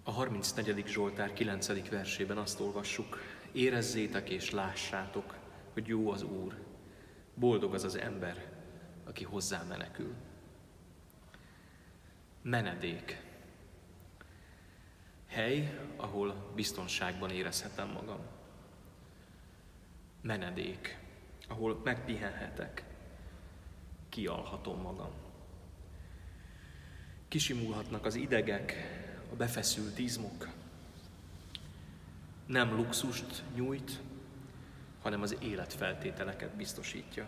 A 34. Zsoltár 9. versében azt olvassuk: érezzétek és lássátok, hogy jó az Úr, boldog az az ember, aki hozzá menekül. Menedék. Hely, ahol biztonságban érezhetem magam. Menedék, ahol megpihenhetek, kialhatom magam. Kisimulhatnak az idegek, a befeszült izmok. Nem luxust nyújt, hanem az életfeltételeket biztosítja.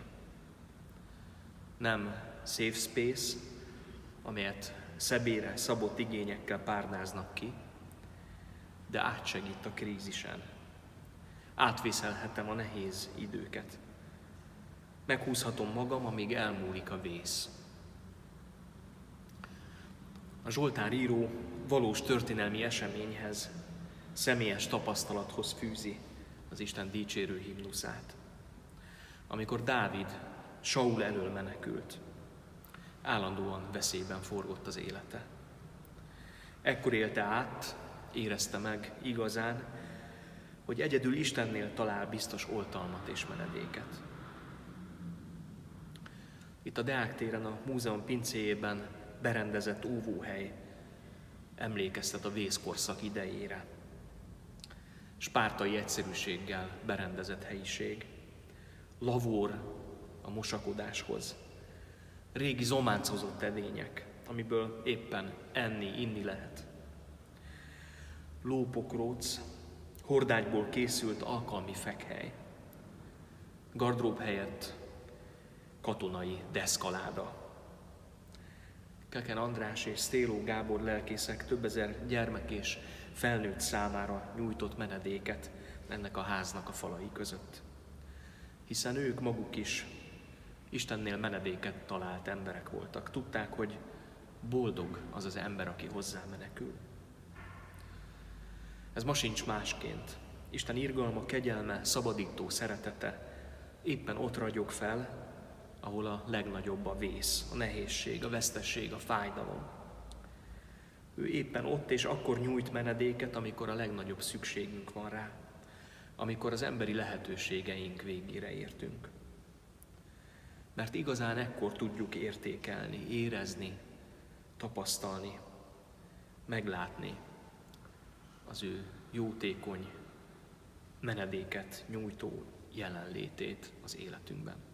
Nem safe space, amelyet személyre szabott igényekkel párnáznak ki, de átsegít a krízisen. Átvészelhetem a nehéz időket. Meghúzhatom magam, amíg elmúlik a vész. A Zsoltár író valós történelmi eseményhez, személyes tapasztalathoz fűzi az Isten dicsérő himnuszát. Amikor Dávid Saul elől menekült, állandóan veszélyben forgott az élete. Ekkor élte át, érezte meg igazán, hogy egyedül Istennél talál biztos oltalmat és menedéket. Itt a Deák téren, a múzeum pincéjében berendezett óvóhely emlékeztet a vészkorszak idejére. Spártai egyszerűséggel berendezett helyiség, lavór a mosakodáshoz, régi zománcozott edények, amiből éppen enni, inni lehet. Lópokróc, hordágyból készült alkalmi fekhely, gardrób helyett katonai deszkaláda. Keken András és Sztéló Gábor lelkészek több ezer gyermek és felnőtt számára nyújtott menedéket ennek a háznak a falai között. Hiszen ők maguk is Istennél menedéket talált emberek voltak. Tudták, hogy boldog az az ember, aki hozzá menekül. Ez ma sincs másként. Isten irgalma, kegyelme, szabadító szeretete éppen ott ragyog fel, ahol a legnagyobb a vész, a nehézség, a vesztesség, a fájdalom. Ő éppen ott és akkor nyújt menedéket, amikor a legnagyobb szükségünk van rá, amikor az emberi lehetőségeink végére értünk. Mert igazán ekkor tudjuk értékelni, érezni, tapasztalni, meglátni az ő jótékony, menedéket nyújtó jelenlétét az életünkben.